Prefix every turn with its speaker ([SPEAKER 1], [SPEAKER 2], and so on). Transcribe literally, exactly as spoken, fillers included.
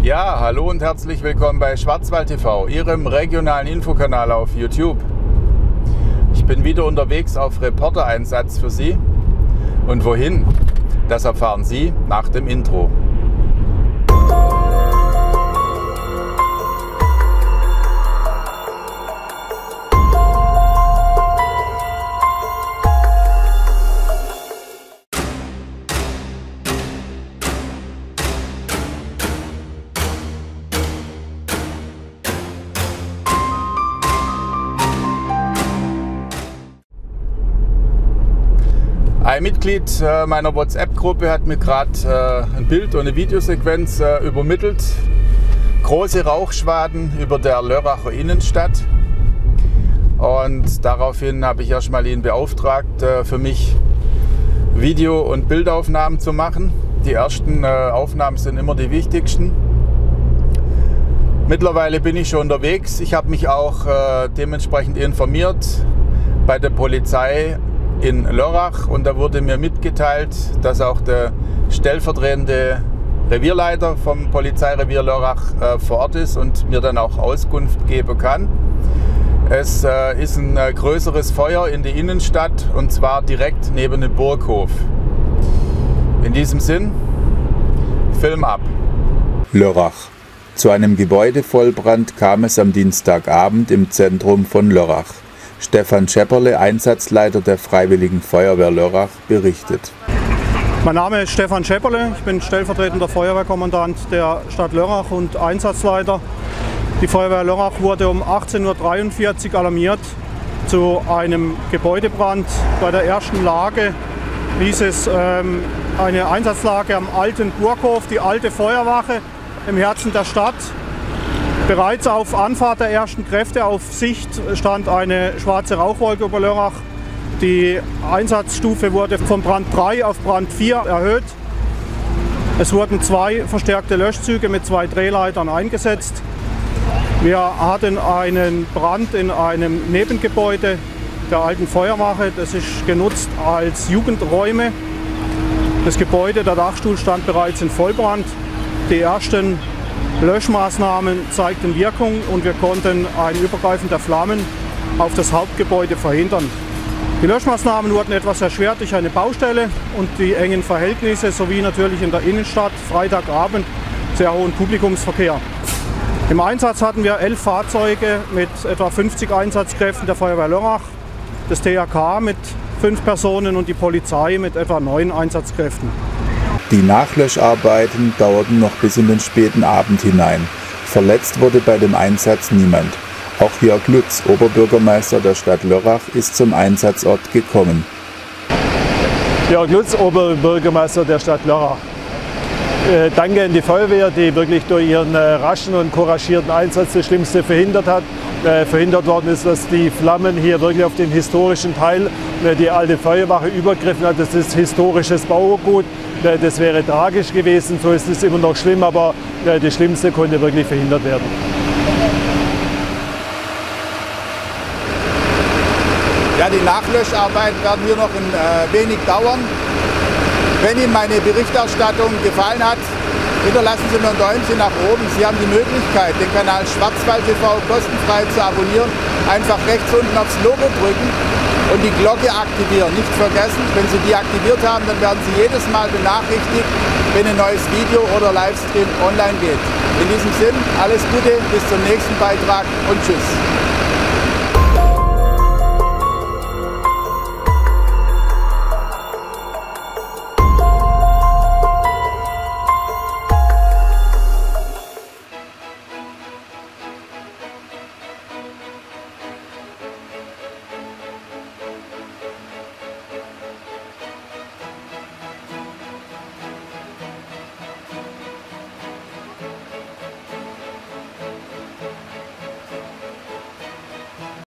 [SPEAKER 1] Ja, hallo und herzlich willkommen bei Schwarzwald T V, Ihrem regionalen Infokanal auf YouTube. Ich bin wieder unterwegs auf Reportereinsatz für Sie. Und wohin? Das erfahren Sie nach dem Intro. Ein Mitglied meiner WhatsApp-Gruppe hat mir gerade äh, ein Bild und eine Videosequenz äh, übermittelt. Große Rauchschwaden über der Lörracher Innenstadt. Und daraufhin habe ich erstmal ihn beauftragt, äh, für mich Video- und Bildaufnahmen zu machen. Die ersten äh, Aufnahmen sind immer die wichtigsten. Mittlerweile bin ich schon unterwegs. Ich habe mich auch äh, dementsprechend informiert bei der Polizei in Lörrach, und da wurde mir mitgeteilt, dass auch der stellvertretende Revierleiter vom Polizeirevier Lörrach äh, vor Ort ist und mir dann auch Auskunft geben kann. Es äh, ist ein äh, größeres Feuer in der Innenstadt, und zwar direkt neben dem Burghof. In diesem Sinn, Film ab. Lörrach. Zu einem Gebäudevollbrand kam es am Dienstagabend im Zentrum von Lörrach. Stefan Schepperle, Einsatzleiter der Freiwilligen Feuerwehr Lörrach, berichtet.
[SPEAKER 2] Mein Name ist Stefan Schepperle, ich bin stellvertretender Feuerwehrkommandant der Stadt Lörrach und Einsatzleiter. Die Feuerwehr Lörrach wurde um achtzehn Uhr dreiundvierzig alarmiert zu einem Gebäudebrand. Bei der ersten Lage hieß es ähm, eine Einsatzlage am alten Burghof, die alte Feuerwache im Herzen der Stadt. Bereits auf Anfahrt der ersten Kräfte auf Sicht stand eine schwarze Rauchwolke über Lörrach. Die Einsatzstufe wurde von Brand drei auf Brand vier erhöht. Es wurden zwei verstärkte Löschzüge mit zwei Drehleitern eingesetzt. Wir hatten einen Brand in einem Nebengebäude der alten Feuerwache. Das ist genutzt als Jugendräume. Das Gebäude, der Dachstuhl, stand bereits in Vollbrand. Die ersten Löschmaßnahmen zeigten Wirkung und wir konnten ein Übergreifen der Flammen auf das Hauptgebäude verhindern. Die Löschmaßnahmen wurden etwas erschwert durch eine Baustelle und die engen Verhältnisse sowie natürlich in der Innenstadt Freitagabend sehr hohen Publikumsverkehr. Im Einsatz hatten wir elf Fahrzeuge mit etwa fünfzig Einsatzkräften der Feuerwehr Lörrach, das T H K mit fünf Personen und die Polizei mit etwa neun Einsatzkräften.
[SPEAKER 1] Die Nachlöscharbeiten dauerten noch bis in den späten Abend hinein. Verletzt wurde bei dem Einsatz niemand. Auch Jörg Lutz, Oberbürgermeister der Stadt Lörrach, ist zum Einsatzort gekommen.
[SPEAKER 3] Jörg Lutz, Oberbürgermeister der Stadt Lörrach. Äh, danke an die Feuerwehr, die wirklich durch ihren äh, raschen und couragierten Einsatz das Schlimmste verhindert hat. Äh, verhindert worden ist, dass die Flammen hier wirklich auf den historischen Teil, äh, die alte Feuerwache, übergriffen hat. Das ist historisches Baugut. Äh, das wäre tragisch gewesen, so ist es immer noch schlimm, aber äh, das Schlimmste konnte wirklich verhindert werden.
[SPEAKER 1] Ja, die Nachlöscharbeiten werden hier noch ein äh, wenig dauern. Wenn Ihnen meine Berichterstattung gefallen hat, hinterlassen Sie mir einen Däumchen nach oben. Sie haben die Möglichkeit, den Kanal Schwarzwald T V kostenfrei zu abonnieren. Einfach rechts unten aufs Logo drücken und die Glocke aktivieren. Nicht vergessen, wenn Sie die aktiviert haben, dann werden Sie jedes Mal benachrichtigt, wenn ein neues Video oder Livestream online geht. In diesem Sinn, alles Gute, bis zum nächsten Beitrag und tschüss.